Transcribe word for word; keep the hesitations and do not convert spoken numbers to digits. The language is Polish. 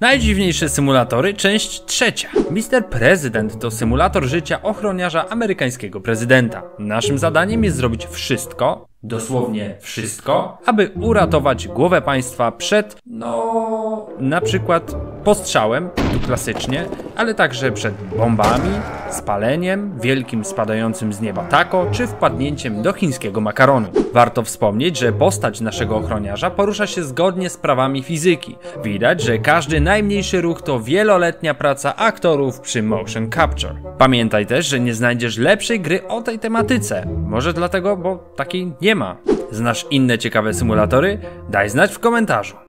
Najdziwniejsze symulatory, część trzecia. mister Prezydent to symulator życia ochroniarza amerykańskiego prezydenta. Naszym zadaniem jest zrobić wszystko, dosłownie wszystko, aby uratować głowę państwa przed, no, na przykład postrzałem, tu klasycznie, ale także przed bombami, spaleniem, wielkim spadającym z nieba taco, czy wpadnięciem do chińskiego makaronu. Warto wspomnieć, że postać naszego ochroniarza porusza się zgodnie z prawami fizyki. Widać, że każdy najmniejszy ruch to wieloletnia praca aktorów przy motion capture. Pamiętaj też, że nie znajdziesz lepszej gry o tej tematyce. Może dlatego, bo takiej nie ma. Znasz inne ciekawe symulatory? Daj znać w komentarzu.